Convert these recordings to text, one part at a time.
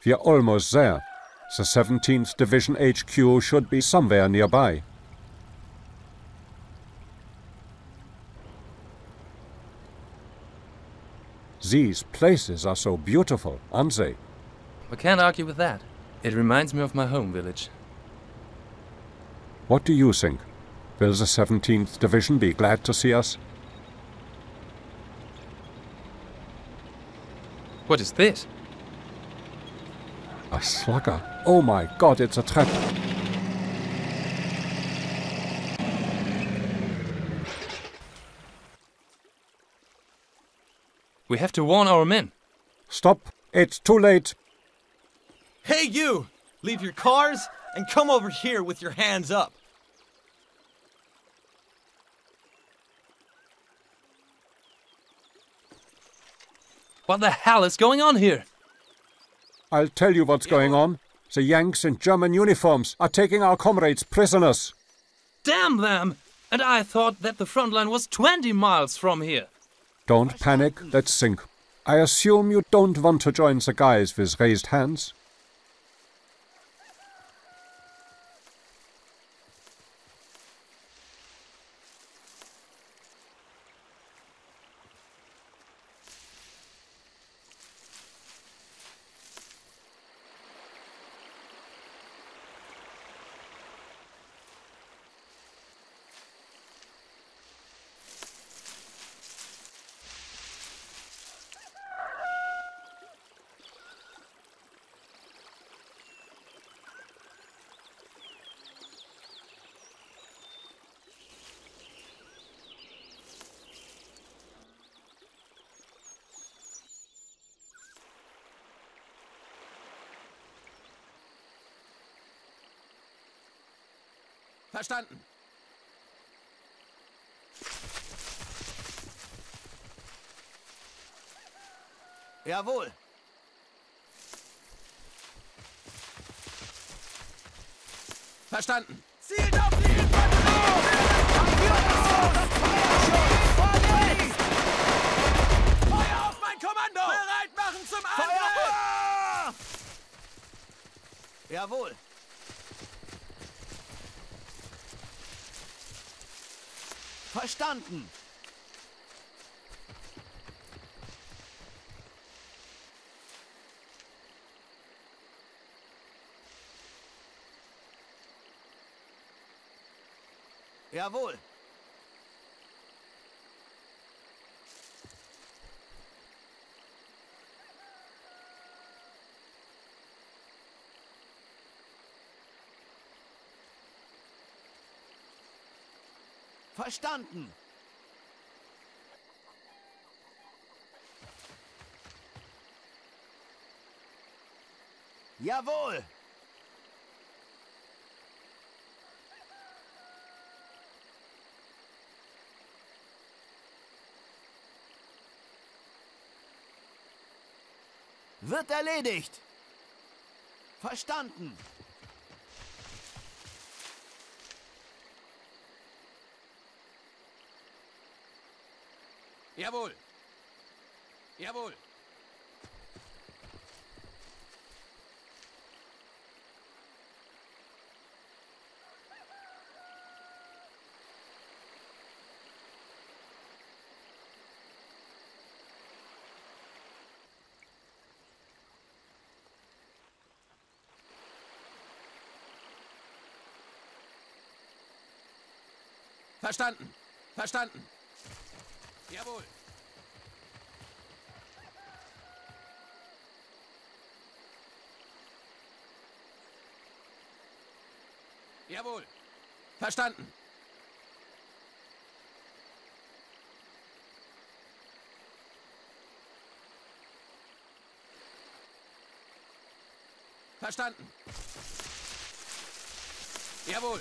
We're almost there. The 17th Division HQ should be somewhere nearby. These places are so beautiful, aren't they? I can't argue with that. It reminds me of my home village. What do you think? Will the 17th Division be glad to see us? What is this? A slugger. Oh my God, it's a trap. We have to warn our men. Stop. It's too late. Hey, you! Leave your cars and come over here with your hands up. What the hell is going on here? I'll tell you what's going on. The Yanks in German uniforms are taking our comrades prisoners. Damn them! And I thought that the front line was 20 miles from here. Don't panic, let's think. I assume you don't want to join the guys with raised hands? Verstanden. Jawohl. Verstanden. Zielt auf die Infanterie! Feuer auf mein Kommando! Bereit machen zum Angriff! Jawohl. Verstanden. Jawohl. Verstanden. Jawohl. Wird erledigt. Verstanden. Jawohl. Jawohl. Verstanden. Verstanden. Jawohl. Jawohl. Verstanden. Verstanden. Jawohl.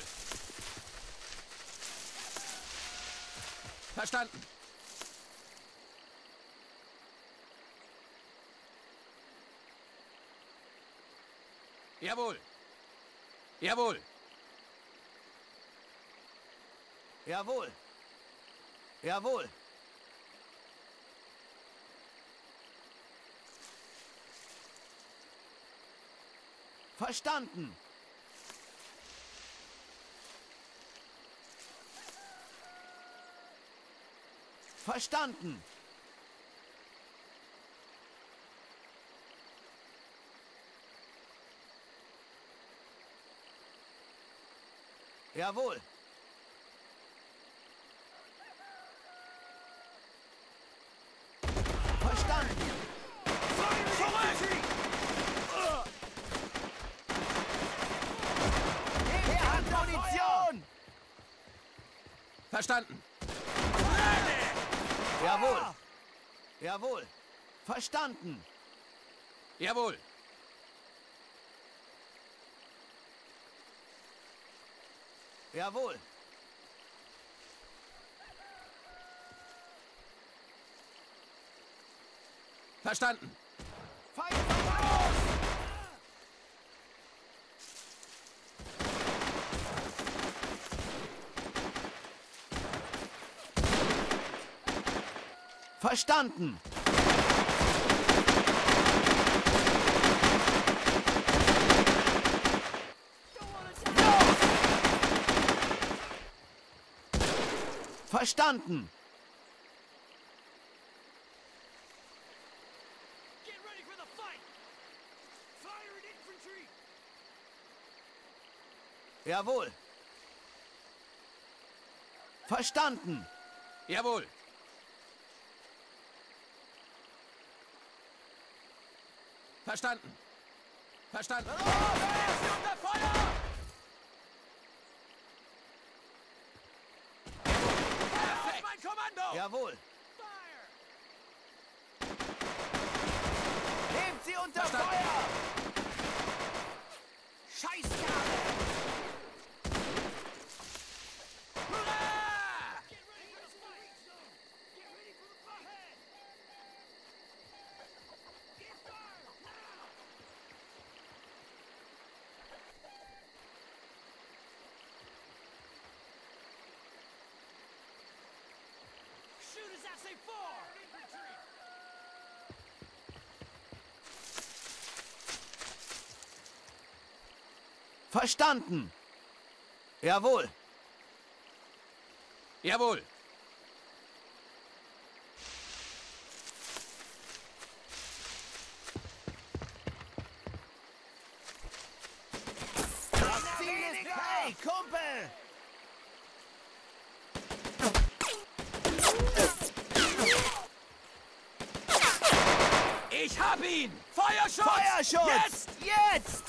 Verstanden. Jawohl. Jawohl. Jawohl. Jawohl. Verstanden. Verstanden. Jawohl. Verstanden. Er hat Munition. Verstanden. Jawohl. Jawohl. Verstanden. Jawohl. Jawohl. Verstanden. Feind voraus! Verstanden. Verstanden. Get ready for the fight! Fire at infantry! Jawohl. Verstanden. Jawohl. Verstanden. Verstanden. Unter Feuer! Perfekt. Mein Kommando! Jawohl. Fire! Nehmt sie unter Verstanden. Feuer! Scheißkerle! Hurra! Get ready for the fight! Get ready for the fight! Get fired! Now! Shoot as I say fire! Infantry! Verstanden. Jawohl. Jawohl. Das Ziel ist frei, Kumpel! Ich hab ihn! Feuerschutz! Feuerschutz! Jetzt! Jetzt!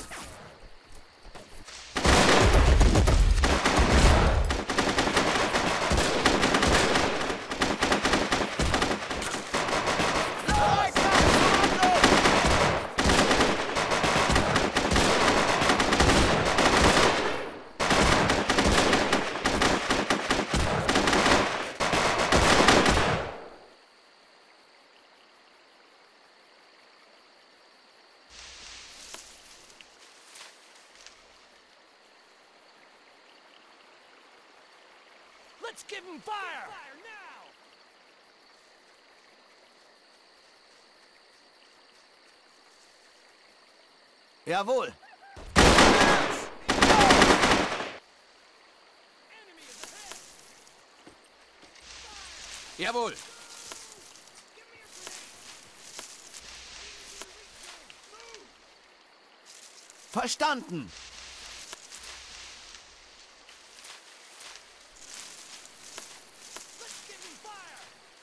Let's give him fire! Fire now! Jawohl. Enemy is ahead! Jawohl. Give me a grenade! Move! Verstanden. Let's give him fire!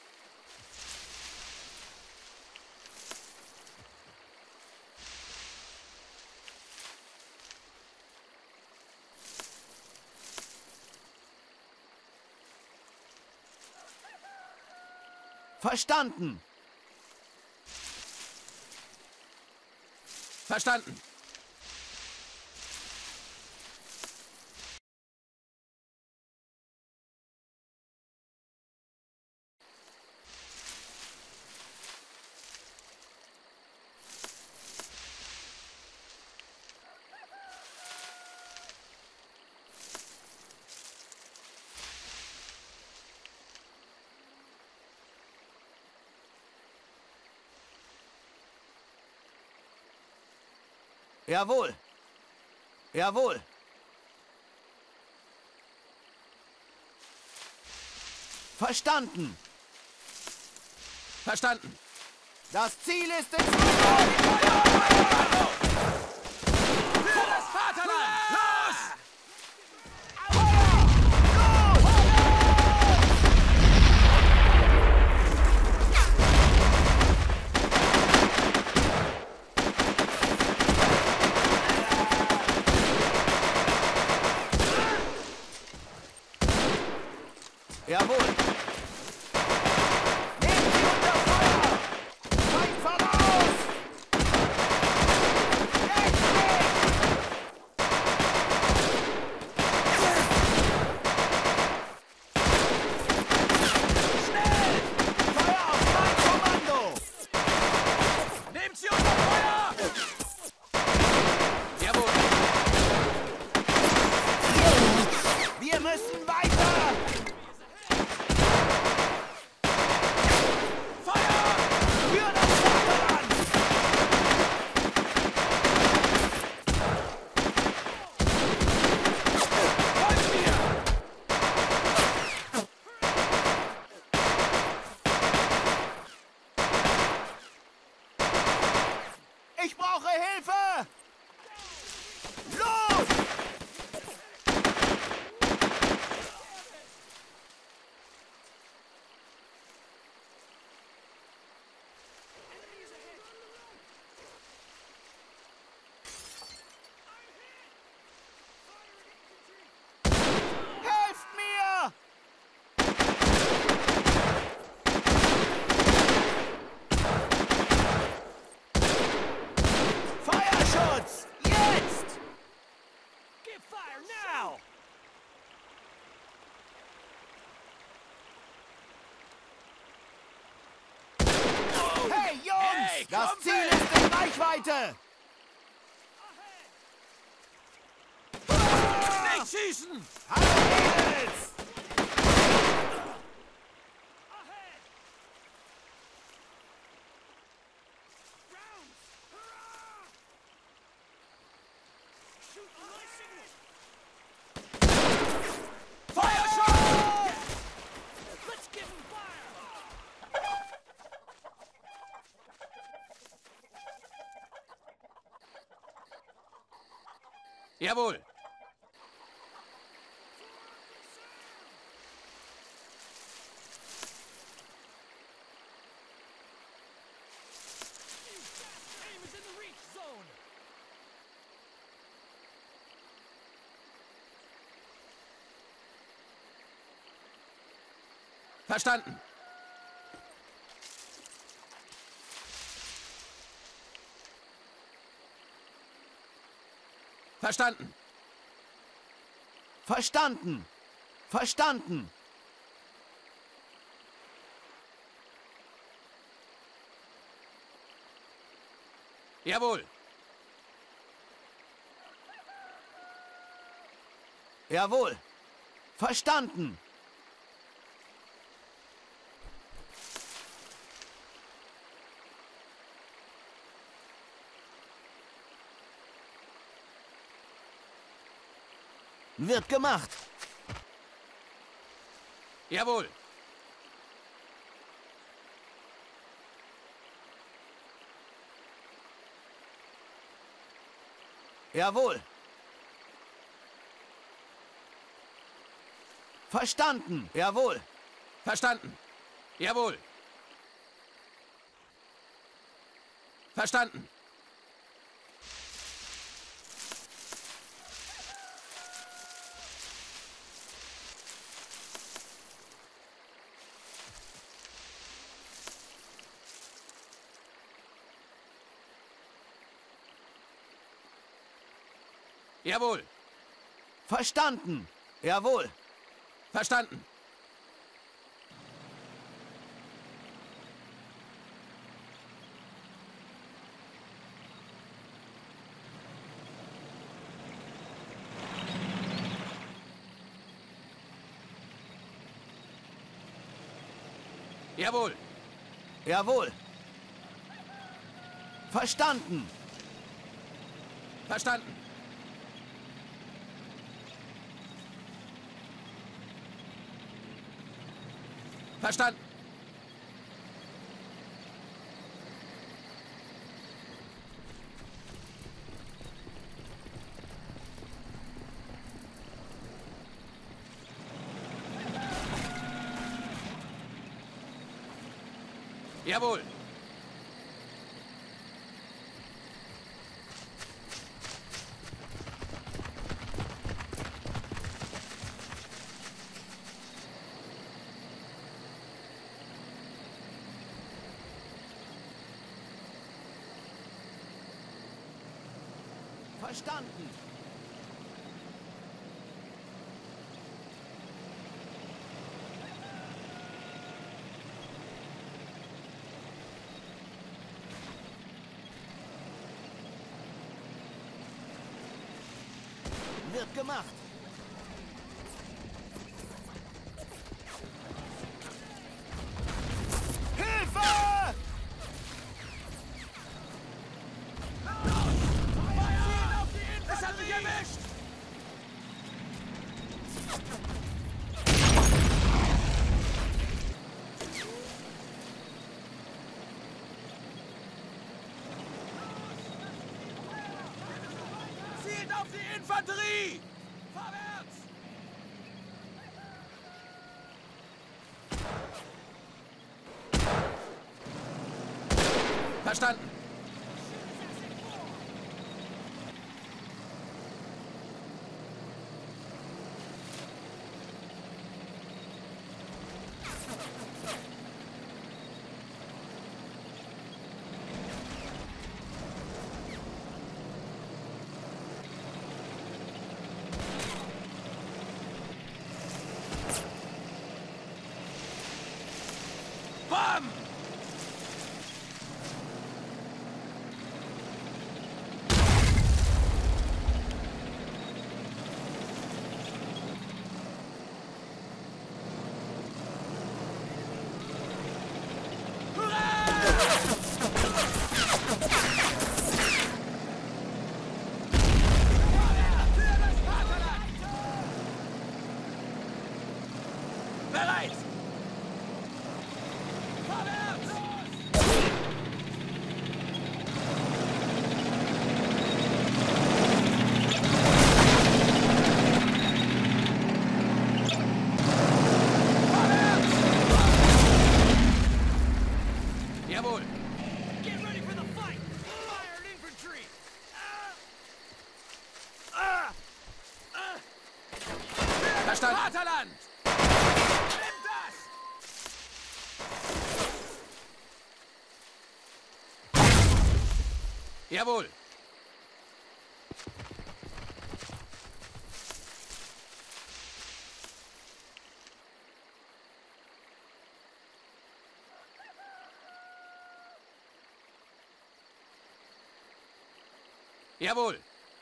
Verstanden. Verstanden. Jawohl. Jawohl. Verstanden. Verstanden. Das Ziel ist in Sicht. Für das Vaterland! Los! Jawohl. Nehmt sie unter Feuer! Feind voraus! Jetzt schnell! Feuer auf mein Kommando! Nehmt sie unter Feuer! Jawohl. Wir müssen weiter! Feuer! Für das Vaterland! Folgt mir! Ich brauche Hilfe! Los! Helft mir! Feuerschutz! Jetzt! Give fire now! Hey Jungs! Hey, das Kumpel! Ziel ist in Reichweite! Nicht schießen! Hallo Mädels! Feuerschutz! Jawohl. Verstanden. Verstanden. Verstanden! Verstanden! Jawohl. Jawohl! Verstanden! Wird gemacht! Jawohl. Jawohl! Verstanden! Jawohl! Verstanden. Jawohl. Verstanden. Jawohl. Verstanden! Jawohl! Verstanden. Jawohl. Jawohl! Verstanden! Verstanden. Verstanden. Jawohl. Verstanden. Wird gemacht. Hilfe! Es hat mich erwischt! Zielt auf die Infanterie! Vorwärts! Verstanden. Bam! Bereit. Jawohl. Get ready for the fight! Fire at infantry! Verstanden. Vaterland! Nimm das! Jawohl. Jawohl.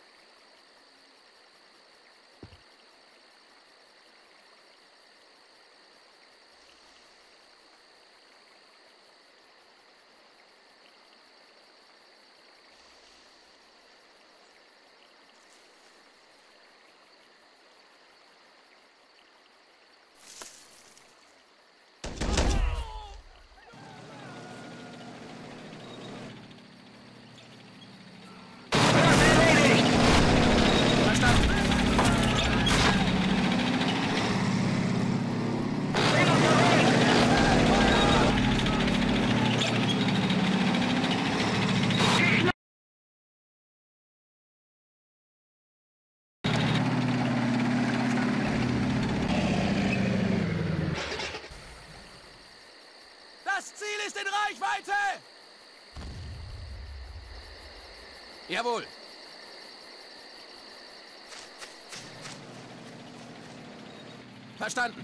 Das Ziel ist in Reichweite! Jawohl. Verstanden.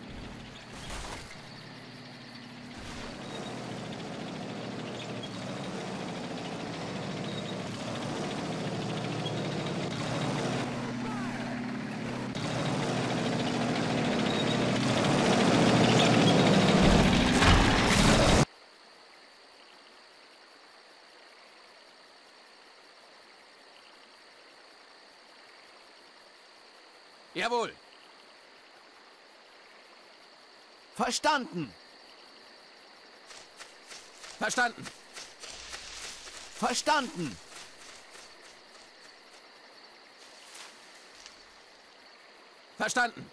Jawohl. Verstanden! Verstanden. Verstanden. Verstanden.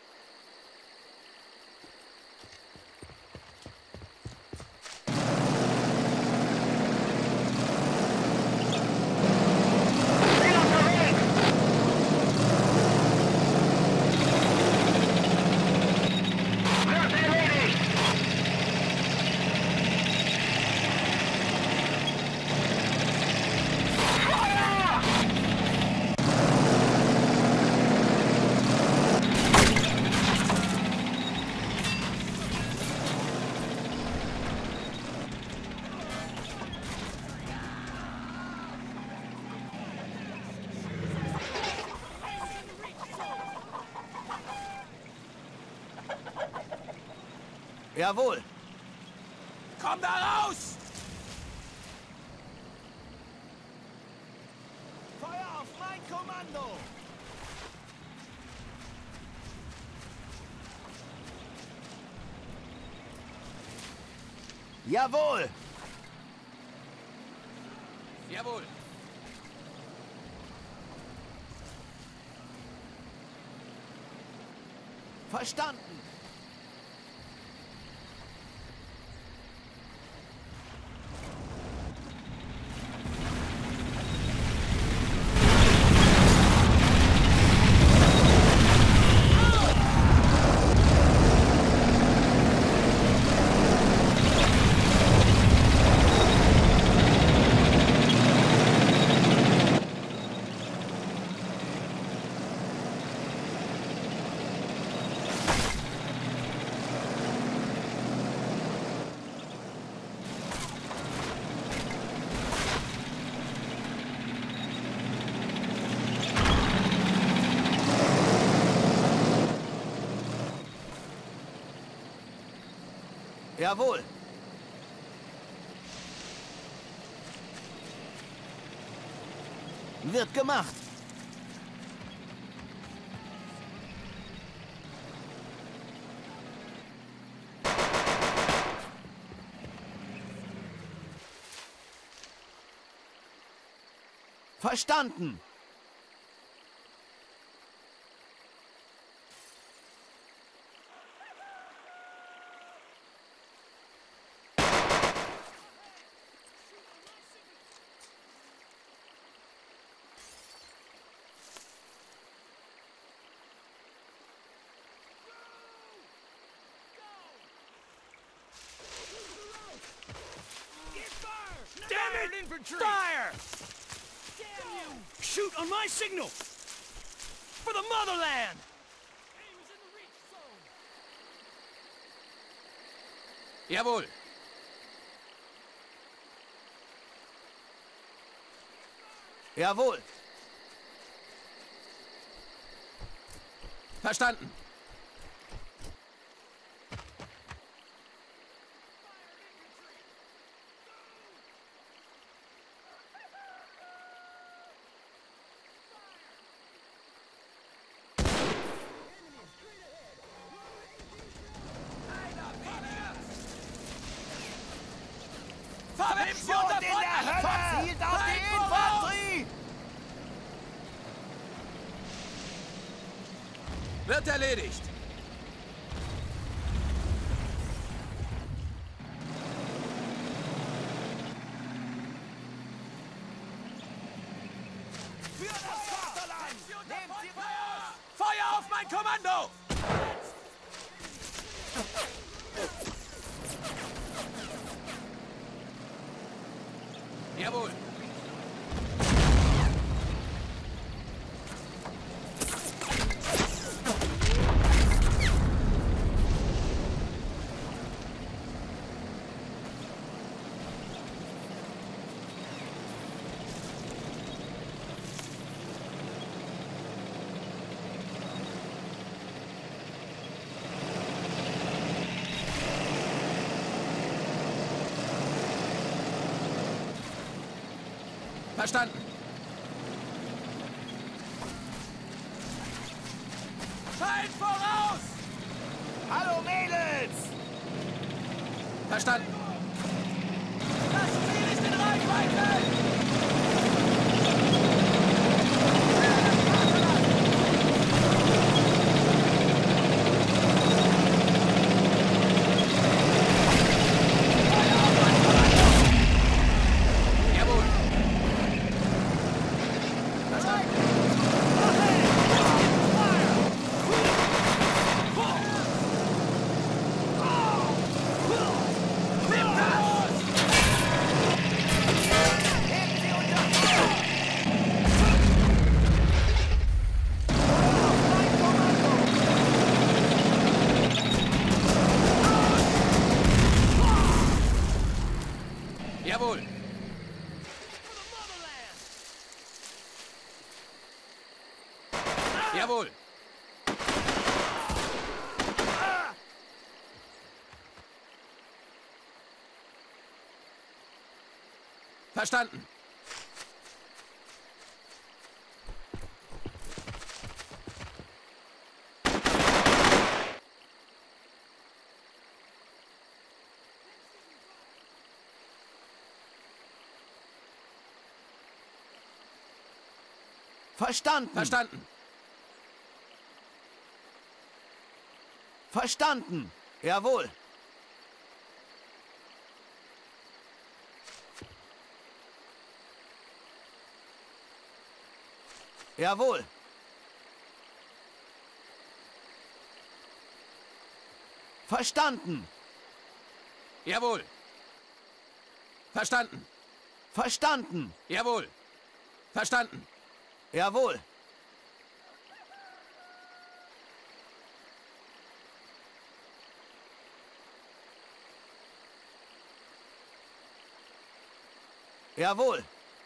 Jawohl. Komm da raus! Feuer auf mein Kommando. Jawohl. Jawohl. Verstanden. Jawohl. Wird gemacht. Verstanden. Damn it! Infantry! Fire! Damn you! Shoot on my signal! For the motherland! Aim is in the reach zone! Jawohl. Jawohl. Verstanden. Schrot in der Hölle! Zielt auf die Infanterie! Wird erledigt. Für das Vaterland! Nehmt sie raus! Feuer auf mein Kommando! Jawohl. Verstanden. Feind voraus! Hallo Mädels! Verstanden. Das Jawohl. Verstanden. Jawohl. Jawohl. Verstanden. Verstanden. Verstanden. Verstanden. Jawohl. Jawohl. Verstanden. Jawohl. Verstanden. Verstanden. Jawohl. Verstanden. Jawohl. Jawohl.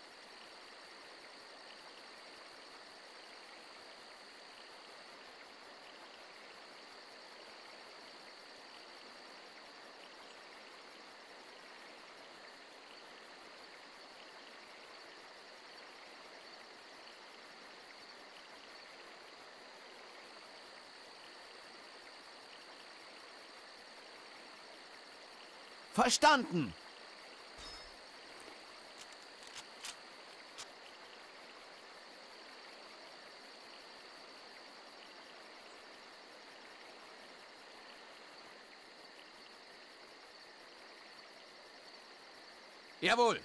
Verstanden. Jawohl.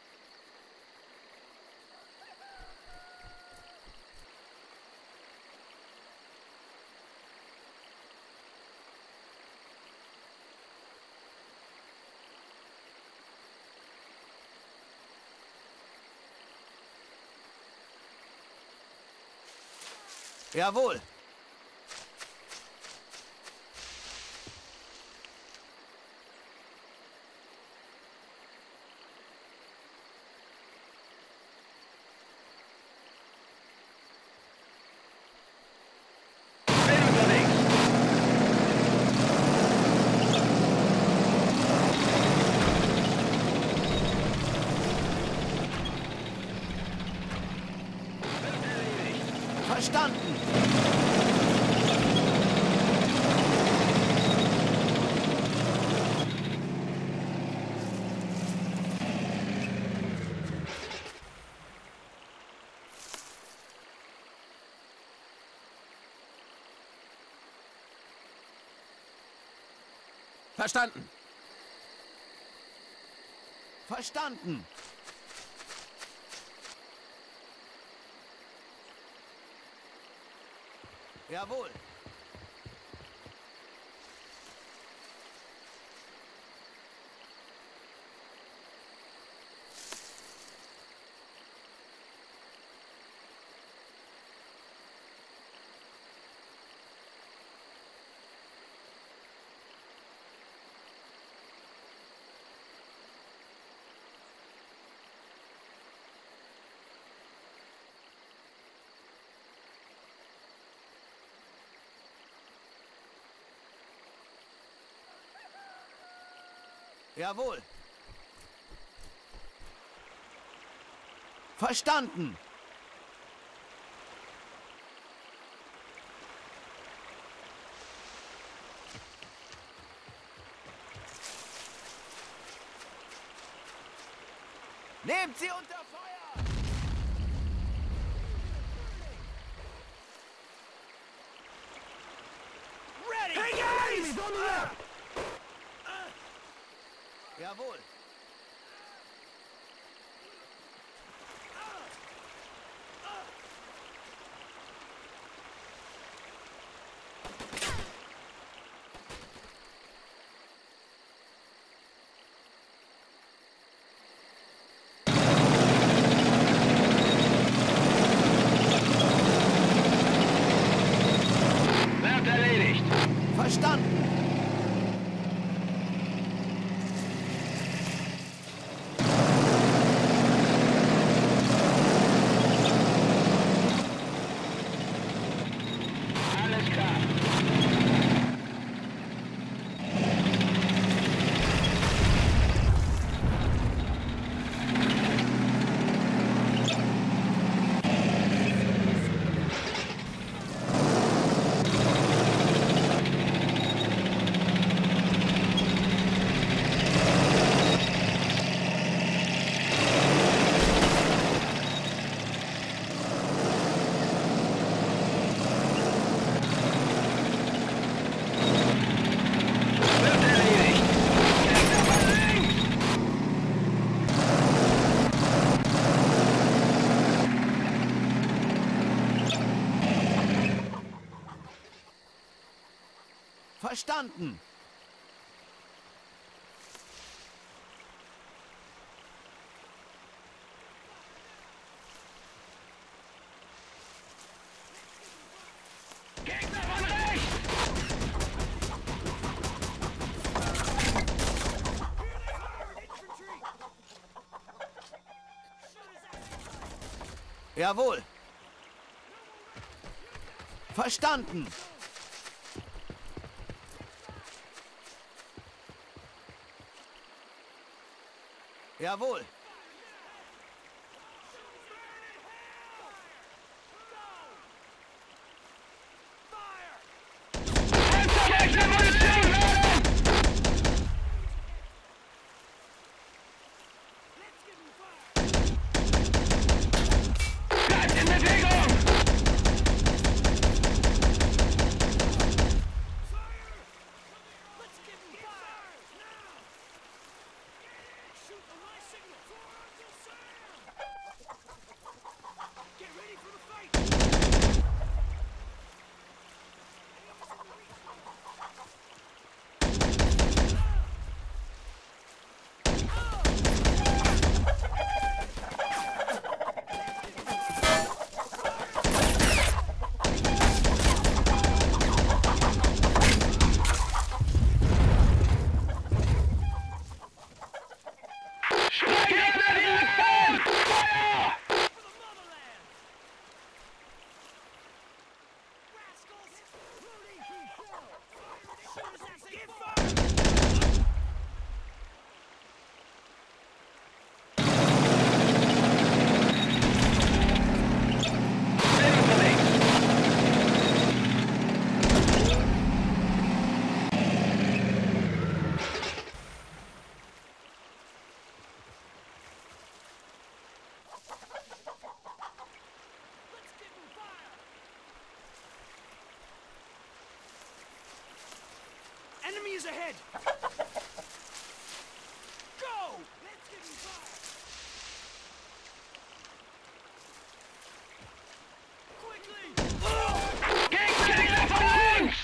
Jawohl. Verstanden. Verstanden. Verstanden. Jawohl. Jawohl. Verstanden. Nehmt sie unter Feuer! Ready! Hey guys! Jawohl. Wird erledigt! Verstanden. Alles klar. Wird erledigt! Gegner von links! Verstanden. Gegner von rechts! Jawohl. Verstanden. Jawohl. Panzerwechsel Munition laden! Bleibt in Bewegung! Enemy is ahead! Go! Let's give him fire! Quickly! Gegner von links!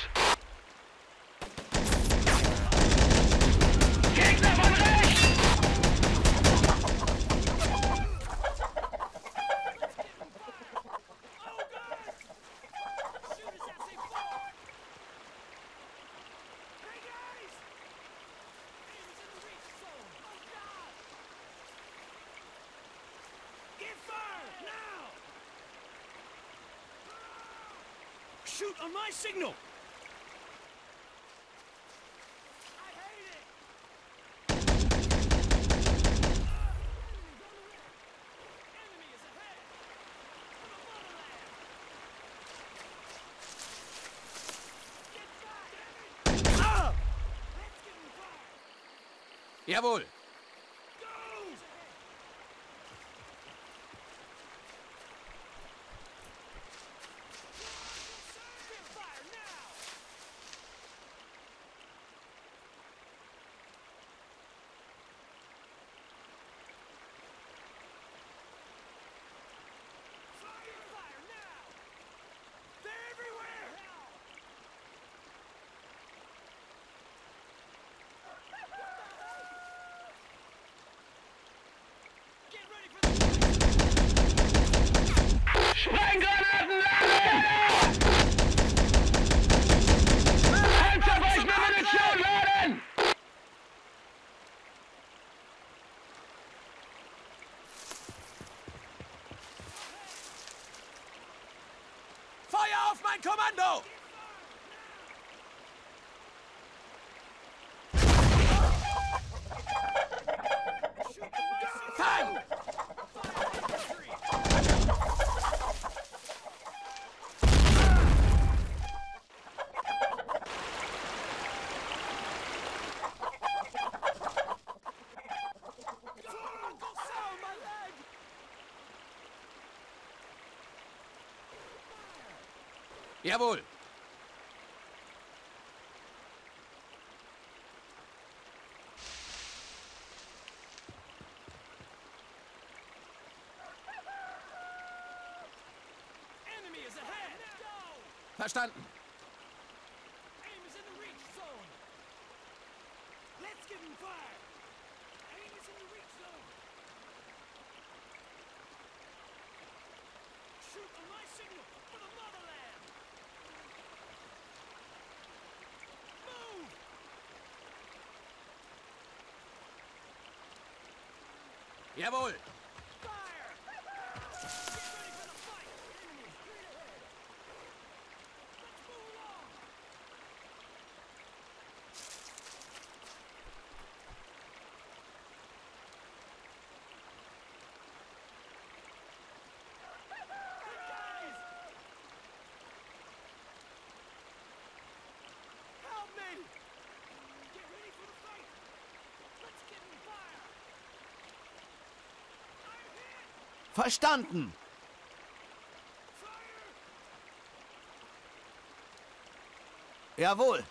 Gegner von rechts! Oh God! Shoot us as they fall! Hey guys! Enemy's in the reach zone! Oh God! Get fire! Now! Shoot on my signal! I hate it! Enemy is ahead! For the motherland! Get back! Ah! Let's give him fire! Jawohl. Go! auf mein Kommando! Fang! Jawohl! Enemy is ahead! Go! Verstanden! Aim is in the reach zone! Let's give him fire! Aim is in the reach zone! Shoot on my signal for the motherland! Move! Jawohl! Fire! Get ready for the fight! Enemy straight ahead! Let's move along! Guys! Help me! Get ready for the fight! Let's give him fire! I'm hit! Verstanden. Fire! Jawohl.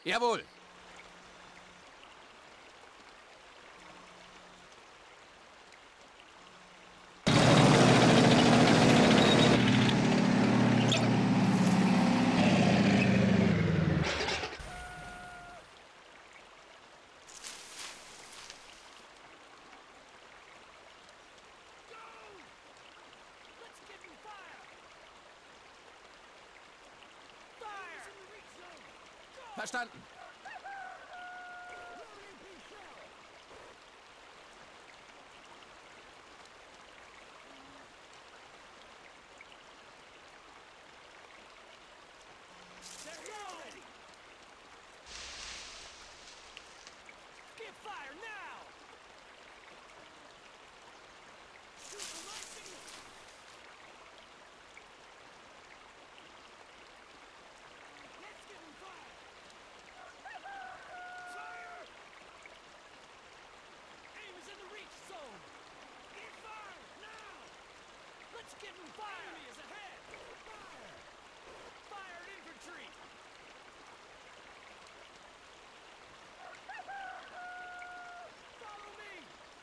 Jawohl. Let's give him fire! Fire! In the reach zone! Go! Verstanden. They're ready! Give fire now! Shoot on my signal! Let's give him fire! Fire! Aim is in the reach zone! Give fire now! Let's give him fire! Enemy is ahead! Fire! Fire at infantry! Follow me!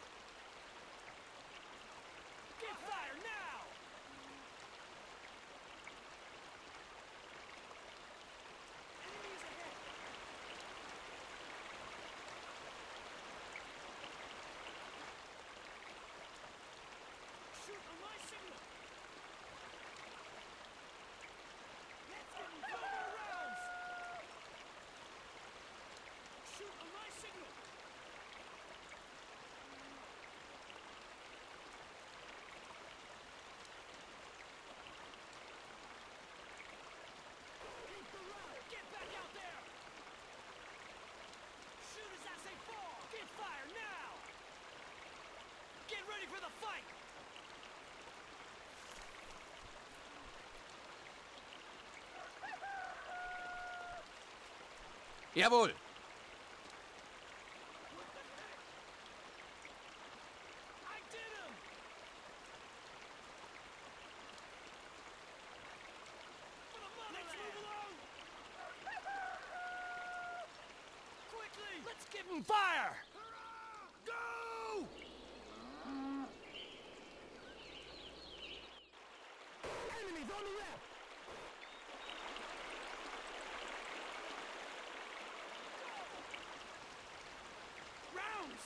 Give fire now! Enemy is ahead! Shoot on my signal! Let's give him 12 more rounds! Shoot on my signal! Keep the run! Get back out there! Shoot as I say fall! Get fire now! Get ready for the fight! Jawohl. I did him! For the motherland! Let's move along! Quickly! Let's give him fire! Go! Enemies on the left! Rounds!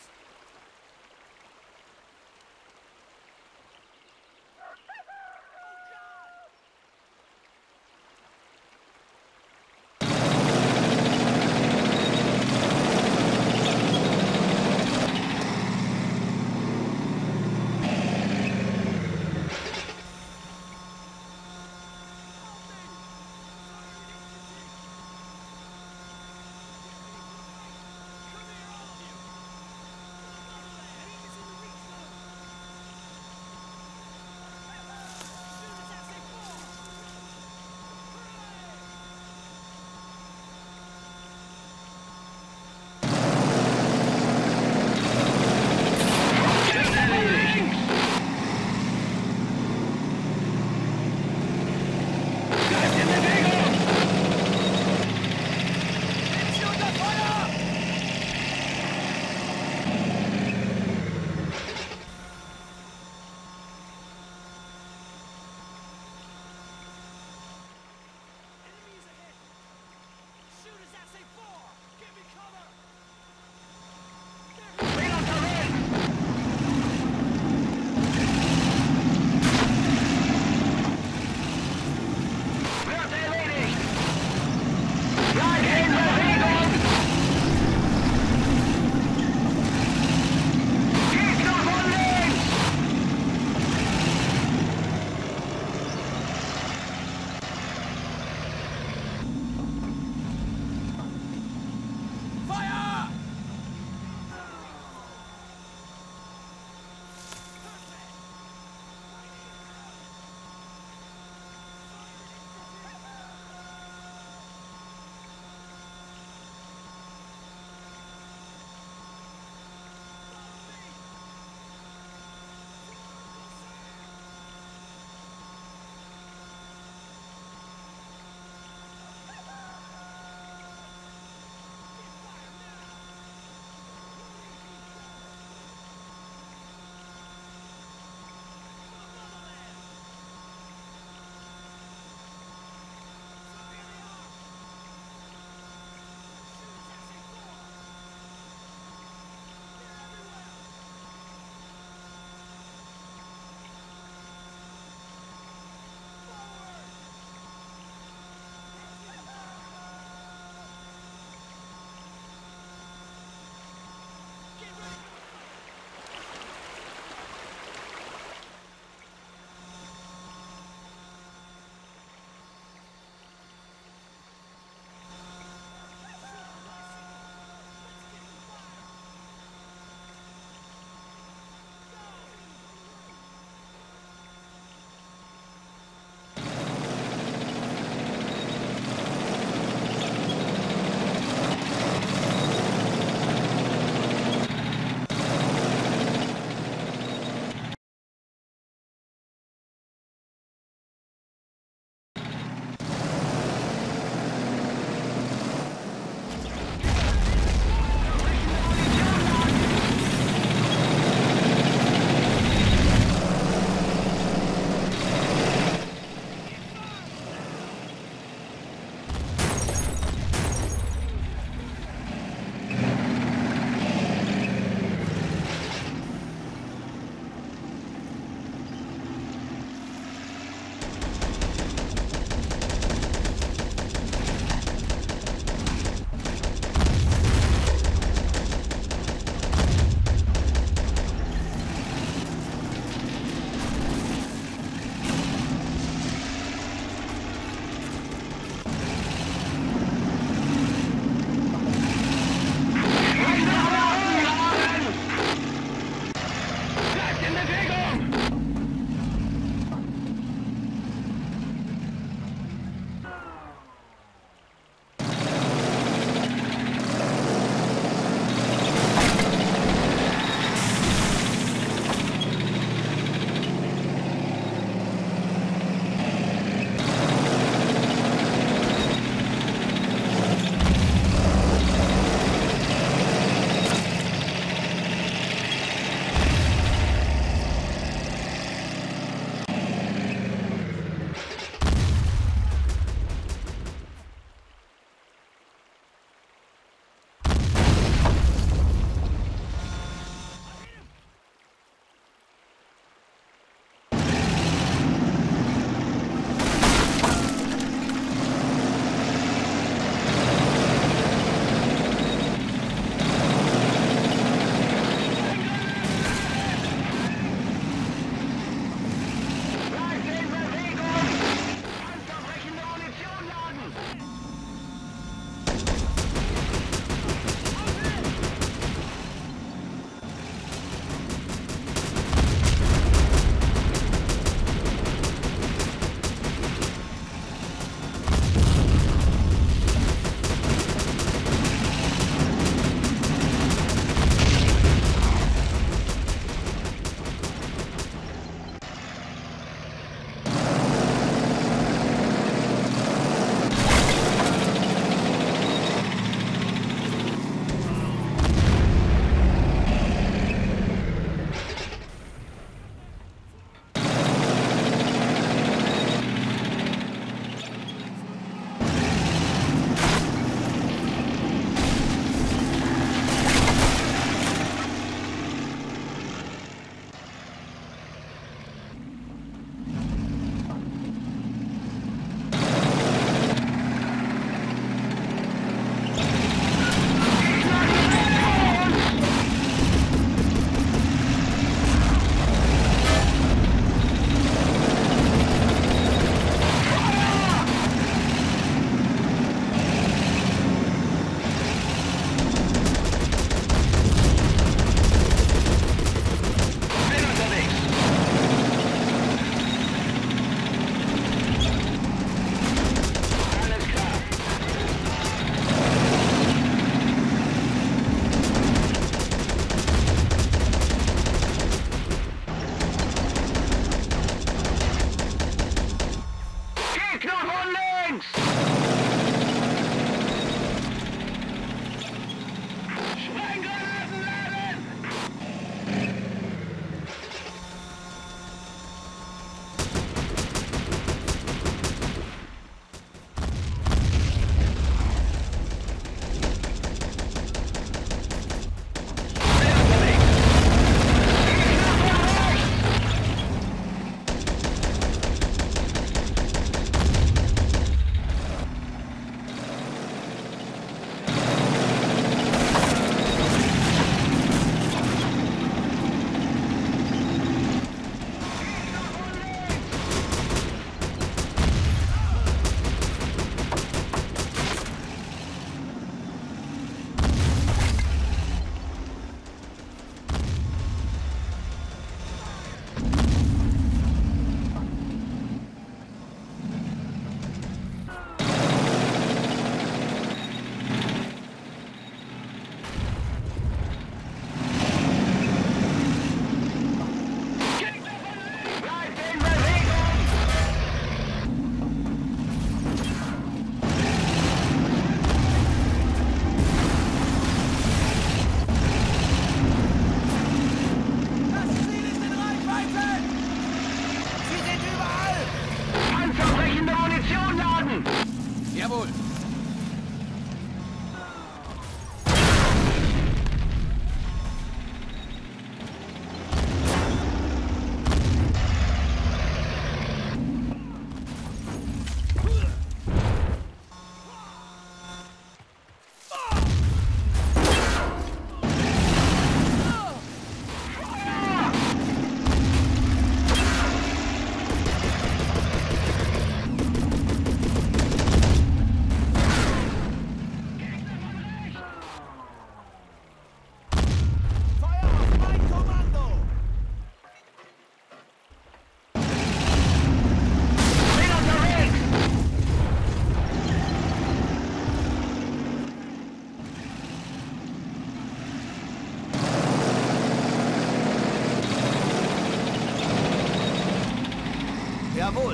Jawohl.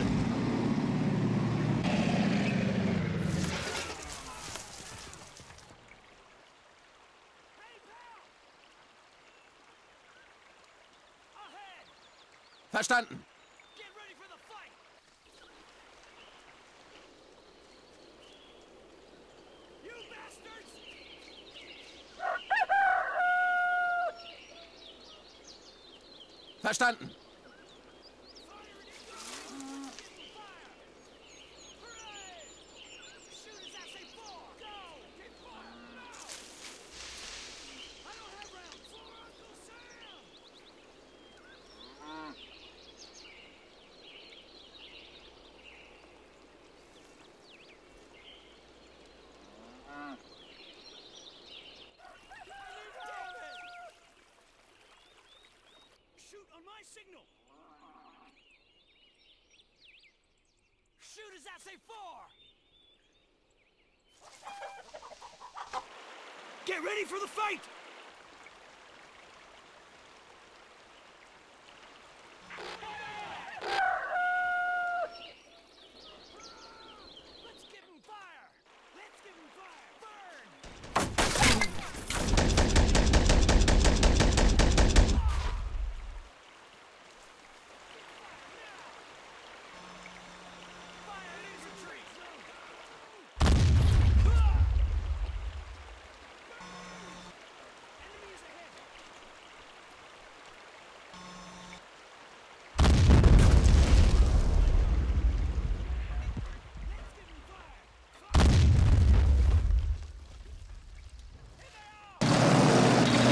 Ahead! Verstanden. Get ready for the fight! You bastards! Verstanden. Fire in your guns! Getting fire! Hooray! Shoot as I say four! Go! Get fire! Now! I don't have rounds! For Uncle Sam! Shoot on my signal! Shoot as I say four! Get ready for the fight! Let's give him fire! Let's give him fire! Burn! Fire infantry! Enemies ahead! Let's give him fire! Here they are!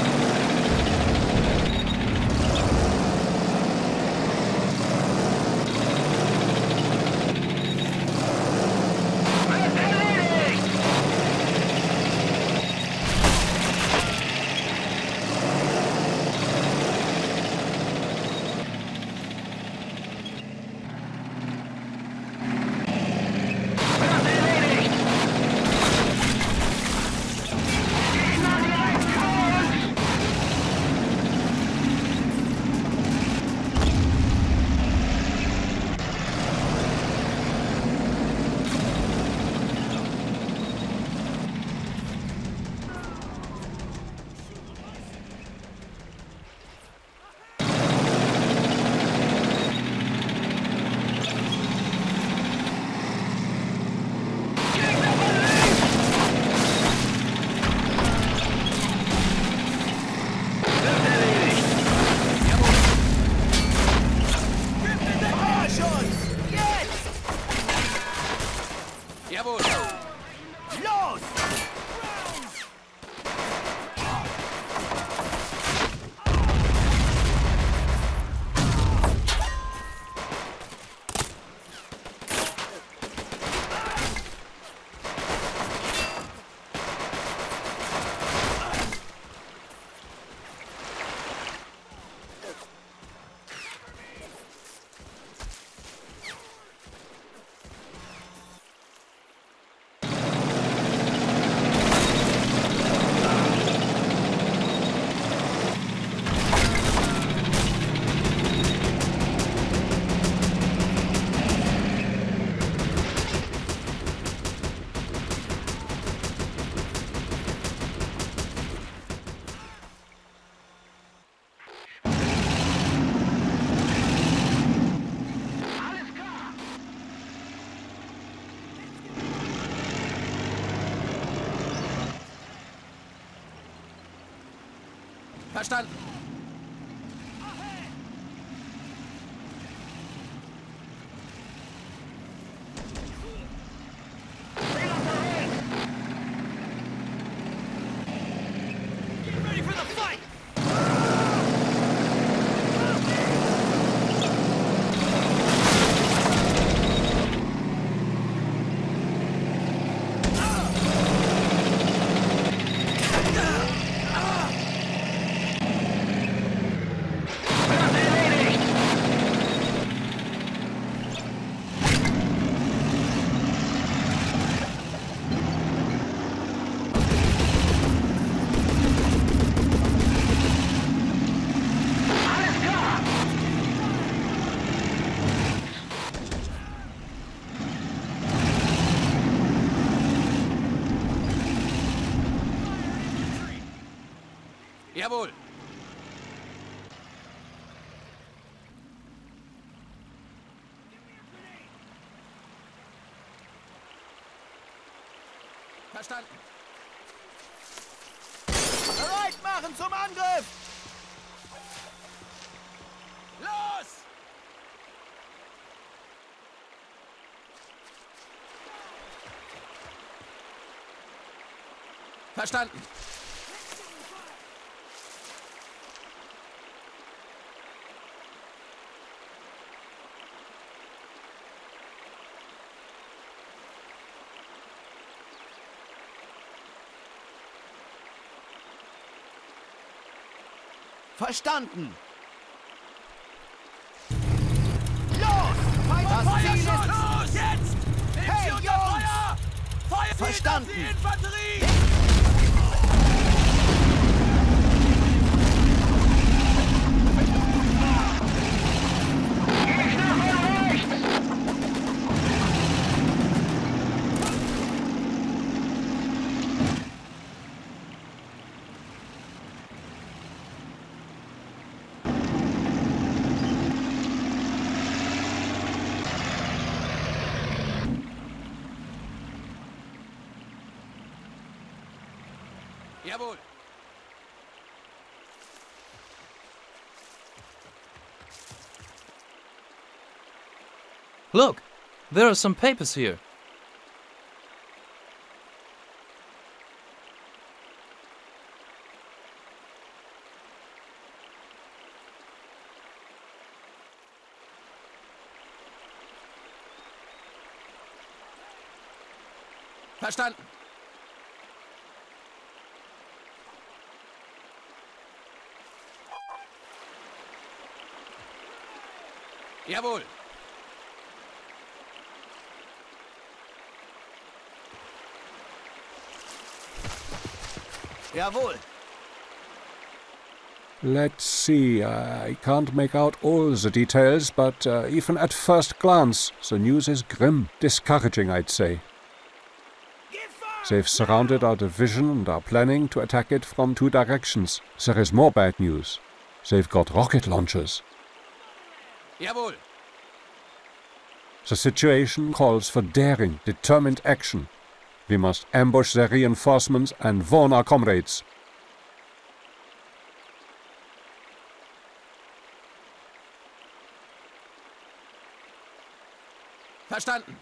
Jawohl. Los! Verstanden. Get ready for the fight! Jawohl. Verstanden. Bereit machen zum Angriff! Los! Verstanden. Verstanden! Los! Das Ziel ist... Los, jetzt! Nehmt Hey, sie unter Jungs! Feuer! Feuer Verstanden. auf die Infanterie! Jawohl. Look, there are some papers here. Verstanden. Jawohl. Jawohl! Let's see, I can't make out all the details, but even at first glance, the news is grim, discouraging, I'd say. They've surrounded our division and are planning to attack it from 2 directions. There is more bad news. They've got rocket launchers. Jawohl. The situation calls for daring, determined action. We must ambush their reinforcements and warn our comrades. Verstanden.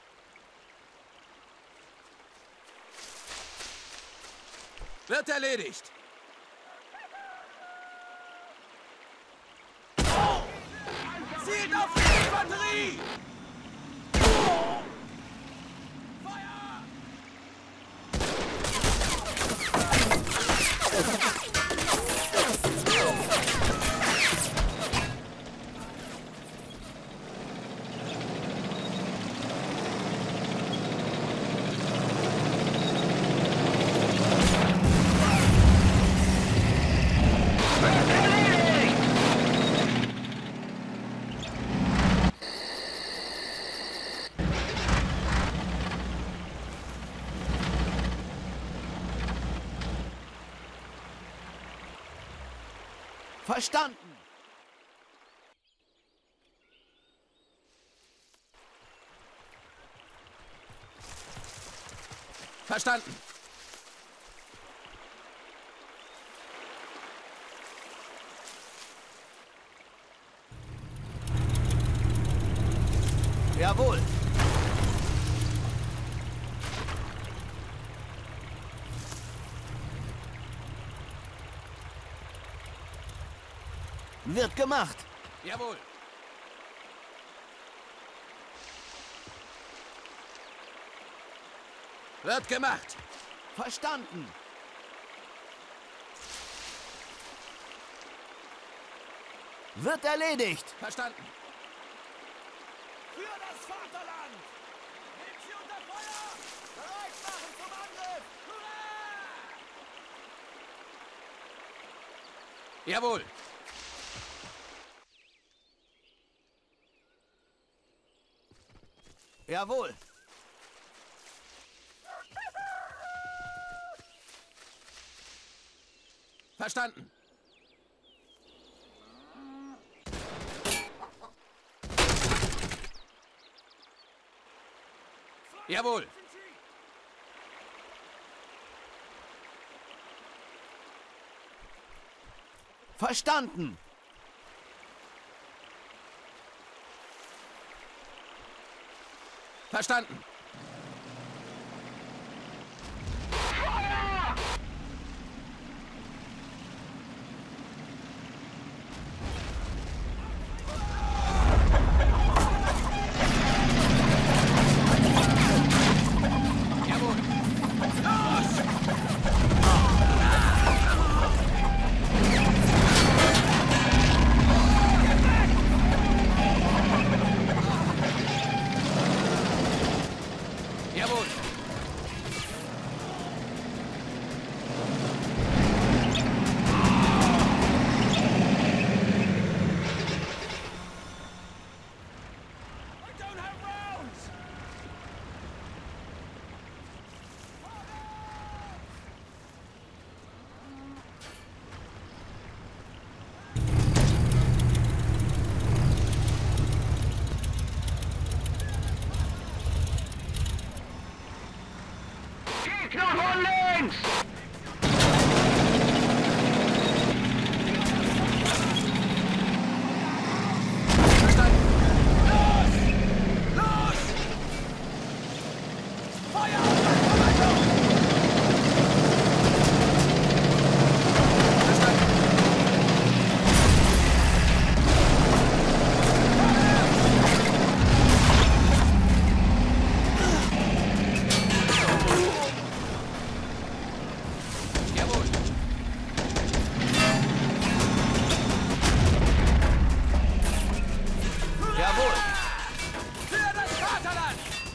Wird erledigt. Zielt auf die Infanterie! Feuer! Verstanden! Verstanden. Jawohl! Wird gemacht! Jawohl. Wird gemacht. Verstanden! Wird erledigt! Verstanden. Für das Vaterland! Nehmt sie unter Feuer! Bereit machen zum Angriff! Jawohl. Jawohl! Verstanden. Jawohl. Verstanden. Verstanden. Jawohl. I don't have rounds! Gegner von links! Jawohl. Jawohl. Für das Vaterland!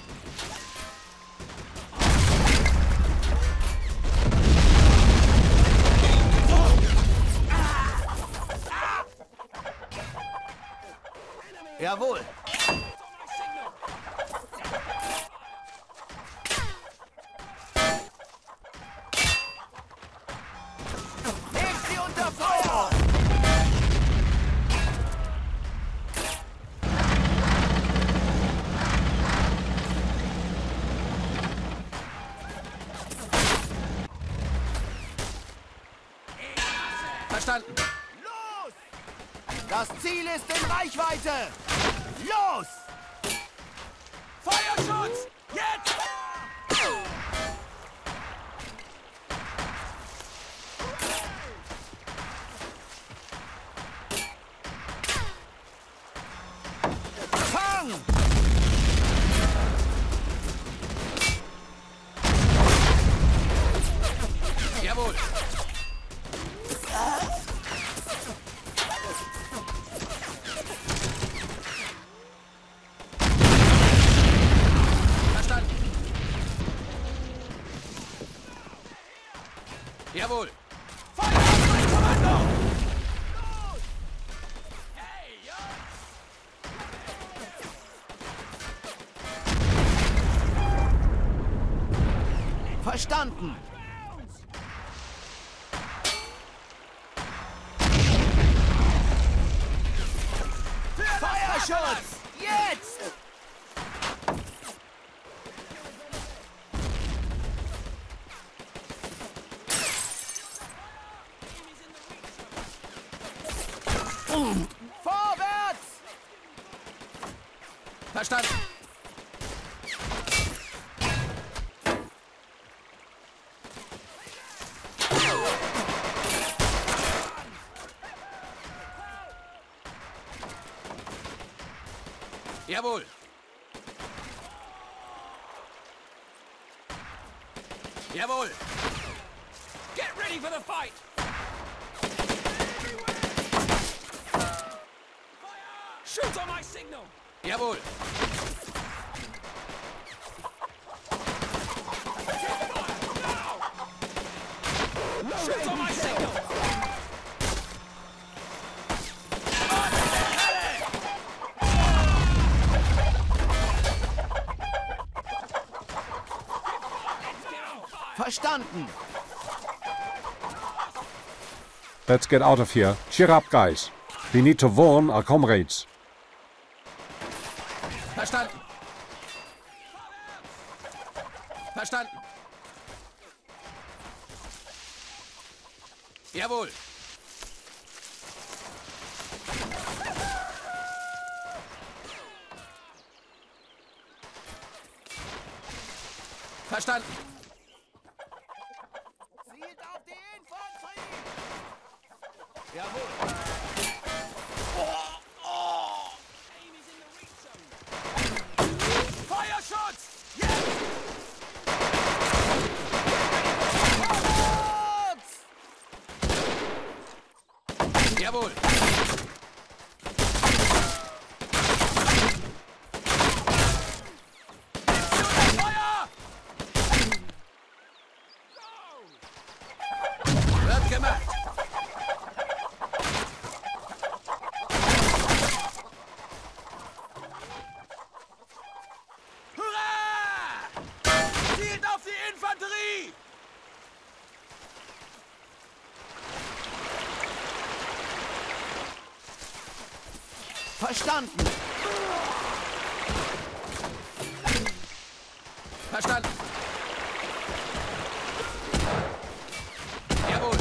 Jawohl. Nehmt sie unter Feuer! Verstanden. Los! Das Ziel ist in Reichweite! Los! Feuerschutz! Jetzt! Fang! Jawohl. Verstanden. Jawohl. Feuer auf mein Kommando! Hey, Jungs! Verstanden! Feuerschutz! Jetzt! Vorwärts! Verstanden. Jawohl. Jawohl. Get ready for the fight! Shoot on my signal! Jawohl. Shoot on my signal! Verstanden! Let's get out of here. Cheer up, guys. We need to warn our comrades. Verstanden. Verstanden. Jawohl. Verstanden. Zielt auf die Infanterie! Jawohl! Aim is in the reach zone. Feuerschutz! Jetzt! Vorwärts! Jawohl. Feuer! Wird gemacht. Hurra! Zielt auf die Infanterie! Verstanden! Verstanden. Jawohl.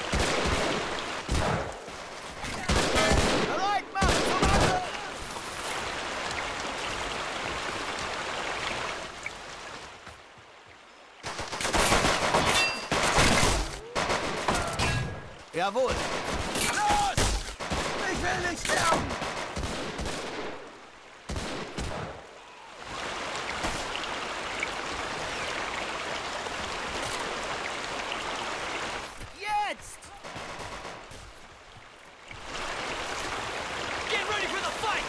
Bereit machen zum Angriff! Jawohl! Los! Ich will nicht sterben! Jetzt! Get ready for the fight!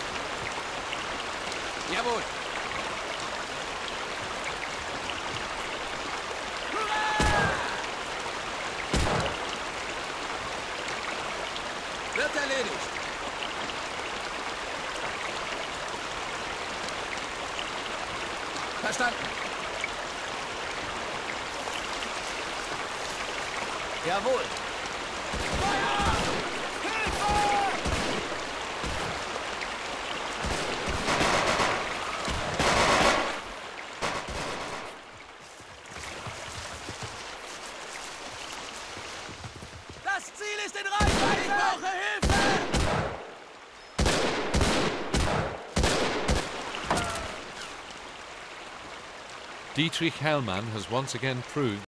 Jawohl. Wird erledigt. Verstanden. Jawohl! Feuer! Hilfe! Das Ziel ist in Reichweite! Ich brauche Hilfe! Dietrich Hellman has once again proved